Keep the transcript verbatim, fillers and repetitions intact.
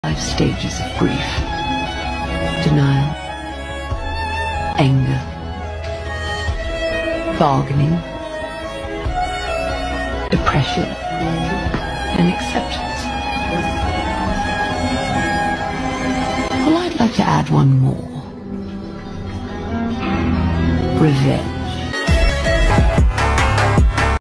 Five stages of grief: denial, anger, bargaining, depression, and acceptance. Well, I'd like to add one more: revenge.